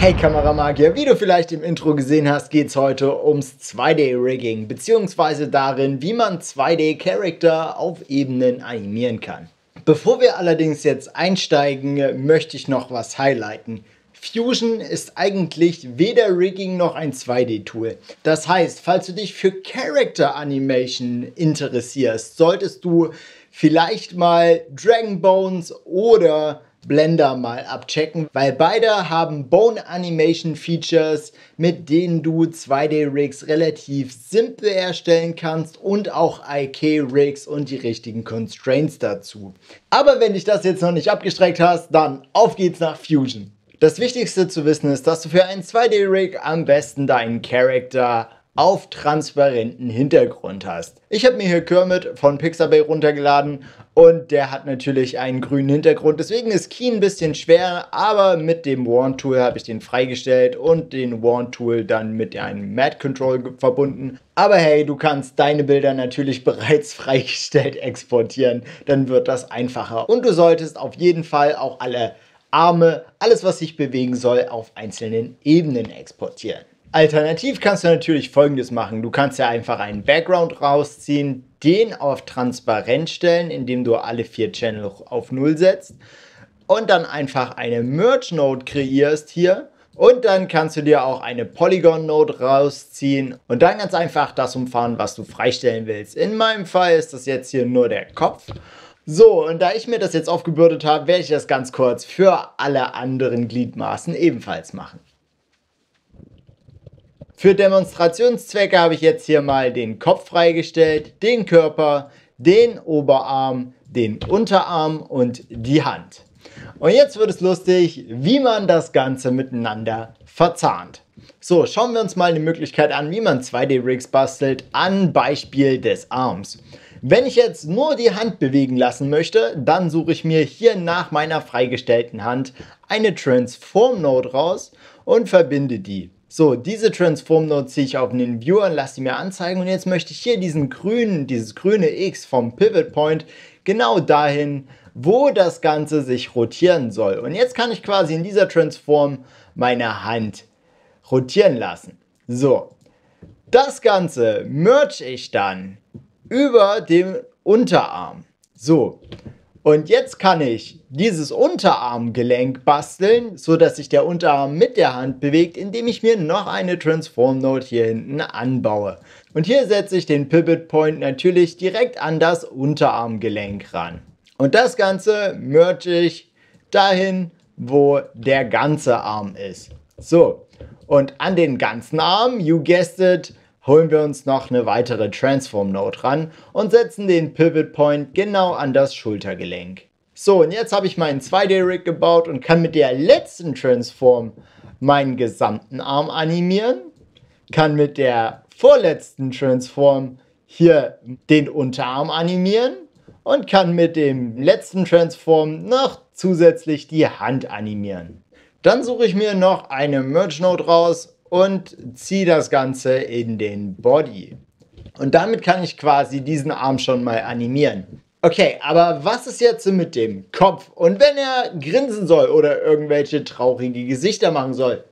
Hey Kameramagier, wie du vielleicht im Intro gesehen hast, geht es heute ums 2D-Rigging, beziehungsweise darin, wie man 2D-Charakter auf Ebenen animieren kann. Bevor wir allerdings jetzt einsteigen, möchte ich noch was highlighten. Fusion ist eigentlich weder Rigging noch ein 2D-Tool. Das heißt, falls du dich für Character Animation interessierst, solltest du vielleicht mal Dragon Bones oder Blender mal abchecken, weil beide haben Bone Animation Features, mit denen du 2D-Rigs relativ simpel erstellen kannst und auch IK-Rigs und die richtigen Constraints dazu. Aber wenn dich das jetzt noch nicht abgestreckt hast, dann auf geht's nach Fusion. Das Wichtigste zu wissen ist, dass du für einen 2D-Rig am besten deinen Charakter auf transparenten Hintergrund hast. Ich habe mir hier Kermit von Pixabay runtergeladen und der hat natürlich einen grünen Hintergrund. Deswegen ist Key ein bisschen schwer, aber mit dem Wand Tool habe ich den freigestellt und den Wand Tool dann mit einem Matte Control verbunden. Aber hey, du kannst deine Bilder natürlich bereits freigestellt exportieren, dann wird das einfacher. Und du solltest auf jeden Fall auch alle Arme, alles was sich bewegen soll, auf einzelnen Ebenen exportieren. Alternativ kannst du natürlich Folgendes machen. Du kannst ja einfach einen Background rausziehen, den auf transparent stellen, indem du alle 4 Channel auf 0 setzt und dann einfach eine Merge Node kreierst hier. Und dann kannst du dir auch eine Polygon Node rausziehen und dann ganz einfach das umfahren, was du freistellen willst. In meinem Fall ist das jetzt hier nur der Kopf. So, und da ich mir das jetzt aufgebürdet habe, werde ich das ganz kurz für alle anderen Gliedmaßen ebenfalls machen. Für Demonstrationszwecke habe ich jetzt hier mal den Kopf freigestellt, den Körper, den Oberarm, den Unterarm und die Hand. Und jetzt wird es lustig, wie man das Ganze miteinander verzahnt. So, schauen wir uns mal eine Möglichkeit an, wie man 2D-Rigs bastelt, an Beispiel des Arms. Wenn ich jetzt nur die Hand bewegen lassen möchte, dann suche ich mir hier nach meiner freigestellten Hand eine Transform Node raus und verbinde die. So, diese Transform Node ziehe ich auf den Viewer und lasse die mir anzeigen. Und jetzt möchte ich hier dieses grüne X vom Pivot Point genau dahin, wo das Ganze sich rotieren soll. Und jetzt kann ich quasi in dieser Transform meine Hand rotieren lassen. So, das Ganze merge ich dann über dem Unterarm. So, und jetzt kann ich dieses Unterarmgelenk basteln, so dass sich der Unterarm mit der Hand bewegt, indem ich mir noch eine Transform Node hier hinten anbaue. Und hier setze ich den Pivot Point natürlich direkt an das Unterarmgelenk ran. Und das Ganze merge ich dahin, wo der ganze Arm ist. So, und an den ganzen Arm, you guessed it, holen wir uns noch eine weitere Transform Node ran und setzen den Pivot Point genau an das Schultergelenk. So, und jetzt habe ich meinen 2D-Rig gebaut und kann mit der letzten Transform meinen gesamten Arm animieren, kann mit der vorletzten Transform hier den Unterarm animieren und kann mit dem letzten Transform noch zusätzlich die Hand animieren. Dann suche ich mir noch eine Merge Node raus und ziehe das Ganze in den Body. Und damit kann ich quasi diesen Arm schon mal animieren. Okay, aber was ist jetzt mit dem Kopf? Und wenn er grinsen soll oder irgendwelche traurige Gesichter machen soll?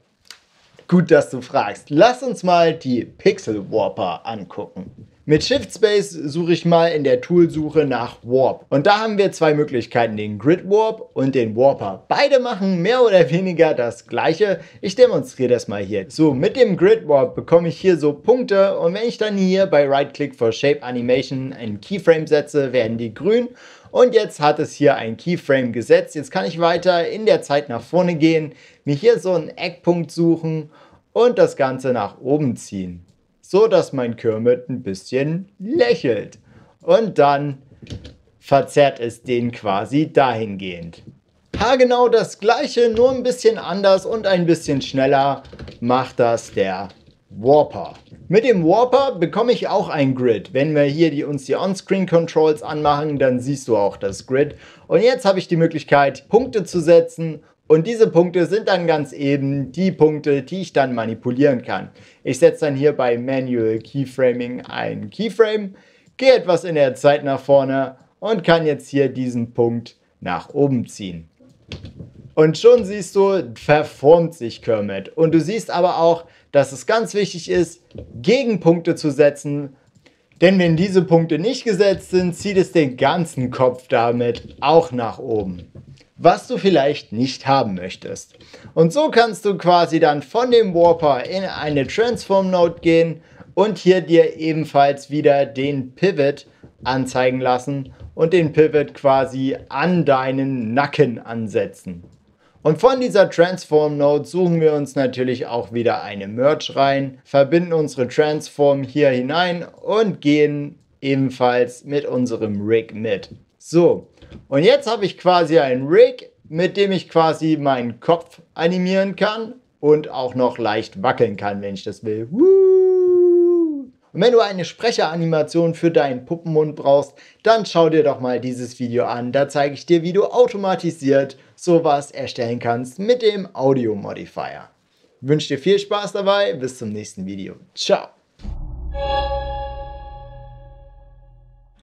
Gut, dass du fragst. Lass uns mal die Pixel Warper angucken. Mit Shift Space suche ich mal in der Toolsuche nach Warp. Und da haben wir 2 Möglichkeiten, den Grid Warp und den Warper. Beide machen mehr oder weniger das gleiche. Ich demonstriere das mal hier. So, mit dem Grid Warp bekomme ich hier so Punkte und wenn ich dann hier bei Right Click for Shape Animation einen Keyframe setze, werden die grün. Und jetzt hat es hier ein Keyframe gesetzt. Jetzt kann ich weiter in der Zeit nach vorne gehen, mir hier so einen Eckpunkt suchen und das Ganze nach oben ziehen, so dass mein Kermit ein bisschen lächelt. Und dann verzerrt es den quasi dahingehend. Genau das gleiche, nur ein bisschen anders und ein bisschen schneller macht das der Warper. Mit dem Warper bekomme ich auch ein Grid. Wenn wir hier uns die On-Screen Controls anmachen, dann siehst du auch das Grid. Und jetzt habe ich die Möglichkeit, Punkte zu setzen. Und diese Punkte sind dann ganz eben die Punkte, die ich dann manipulieren kann. Ich setze dann hier bei Manual Keyframing einen Keyframe, gehe etwas in der Zeit nach vorne und kann jetzt hier diesen Punkt nach oben ziehen. Und schon siehst du, verformt sich Kermit. Und du siehst aber auch, dass es ganz wichtig ist, Gegenpunkte zu setzen. Denn wenn diese Punkte nicht gesetzt sind, zieht es den ganzen Kopf damit auch nach oben. Was du vielleicht nicht haben möchtest. Und so kannst du quasi dann von dem Warper in eine Transform Node gehen und hier dir ebenfalls wieder den Pivot anzeigen lassen und den Pivot quasi an deinen Nacken ansetzen. Und von dieser Transform Node suchen wir uns natürlich auch wieder eine Merge rein, verbinden unsere Transform hier hinein und gehen ebenfalls mit unserem Rig mit. So, und jetzt habe ich quasi einen Rig, mit dem ich quasi meinen Kopf animieren kann und auch noch leicht wackeln kann, wenn ich das will. Und wenn du eine Sprecheranimation für deinen Puppenmund brauchst, dann schau dir doch mal dieses Video an. Da zeige ich dir, wie du automatisiert sowas erstellen kannst mit dem Audio Modifier. Ich wünsche dir viel Spaß dabei. Bis zum nächsten Video. Ciao.